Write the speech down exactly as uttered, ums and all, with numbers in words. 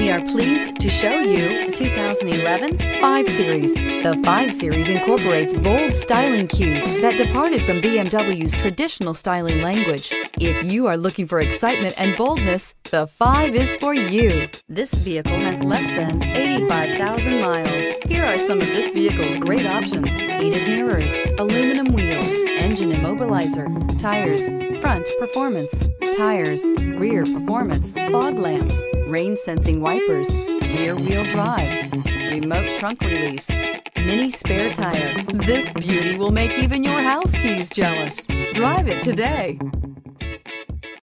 We are pleased to show you the two thousand eleven five Series. The five Series incorporates bold styling cues that departed from B M W's traditional styling language. If you are looking for excitement and boldness, the five is for you. This vehicle has less than eighty-five thousand miles. Here are some of this vehicle's great options: heated mirrors, aluminum wheels, engine immobilizer, tires, front performance, tires, rear performance, fog lamps, rain sensing wipers, rear wheel drive, remote trunk release, mini spare tire. This beauty will make even your house keys jealous. Drive it today.